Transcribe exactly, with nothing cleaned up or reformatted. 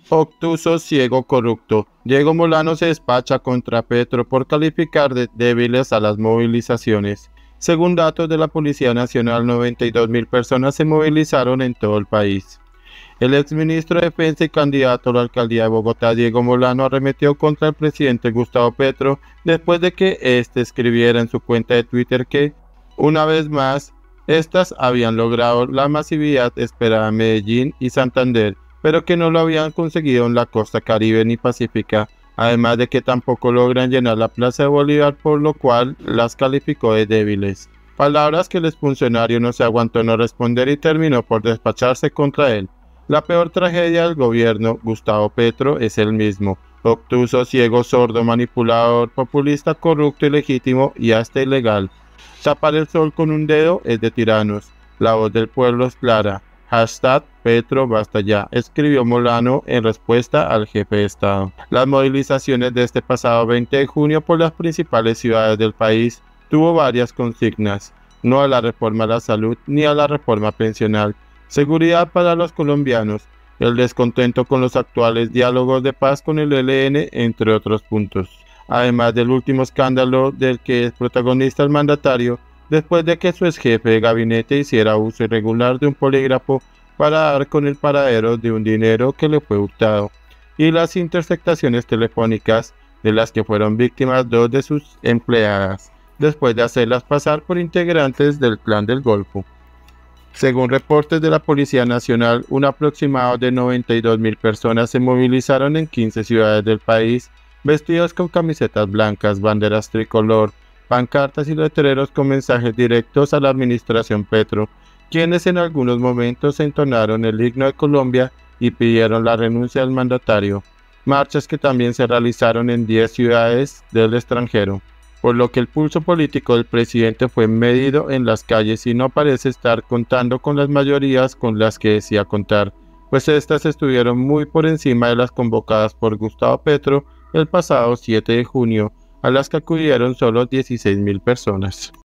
Obtuso, ciego, corrupto. Diego Molano se despacha contra Petro por calificar de débiles a las movilizaciones. Según datos de la Policía Nacional, noventa y dos mil personas se movilizaron en todo el país. El exministro de Defensa y candidato a la alcaldía de Bogotá, Diego Molano, arremetió contra el presidente Gustavo Petro después de que éste escribiera en su cuenta de Twitter que, una vez más, estas habían logrado la masividad esperada en Medellín y Santander, pero que no lo habían conseguido en la costa caribe ni pacífica, además de que tampoco logran llenar la Plaza de Bolívar, por lo cual las calificó de débiles. Palabras que el exfuncionario no se aguantó no responder y terminó por despacharse contra él. La peor tragedia del gobierno Gustavo Petro es el mismo: obtuso, ciego, sordo, manipulador, populista, corrupto, ilegítimo y hasta ilegal. Tapar el sol con un dedo es de tiranos. La voz del pueblo es clara. Hashtag Petro basta ya, escribió Molano en respuesta al jefe de Estado. Las movilizaciones de este pasado veinte de junio por las principales ciudades del país tuvo varias consignas: no a la reforma a la salud ni a la reforma pensional, seguridad para los colombianos, el descontento con los actuales diálogos de paz con el E L N, entre otros puntos. Además del último escándalo del que es protagonista el mandatario, después de que su ex jefe de gabinete hiciera uso irregular de un polígrafo para dar con el paradero de un dinero que le fue hurtado, y las interceptaciones telefónicas de las que fueron víctimas dos de sus empleadas, después de hacerlas pasar por integrantes del Clan del Golfo. Según reportes de la Policía Nacional, un aproximado de noventa y dos mil personas se movilizaron en quince ciudades del país, vestidos con camisetas blancas, banderas tricolor, pancartas y letreros con mensajes directos a la administración Petro, quienes en algunos momentos entonaron el himno de Colombia y pidieron la renuncia del mandatario. Marchas que también se realizaron en diez ciudades del extranjero, por lo que el pulso político del presidente fue medido en las calles y no parece estar contando con las mayorías con las que decía contar, pues estas estuvieron muy por encima de las convocadas por Gustavo Petro el pasado siete de junio, a las que acudieron solo dieciséis mil personas.